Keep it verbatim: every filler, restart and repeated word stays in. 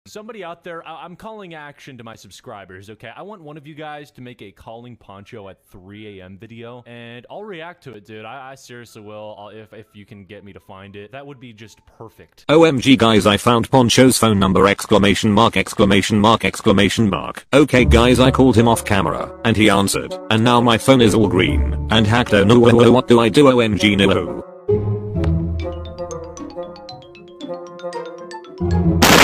Somebody out there, I I'm calling action to my subscribers, okay? I want one of you guys to make a calling Pancho at three A M video, and I'll react to it, dude. I, I seriously will, I'll, if, if you can get me to find it. That would be just perfect. O M G guys, I found Pancho's phone number, exclamation mark, exclamation mark, exclamation mark. Okay guys, I called him off camera, and he answered, and now my phone is all green, and hacked. Oh no, oh, oh, what do I do? O M G no.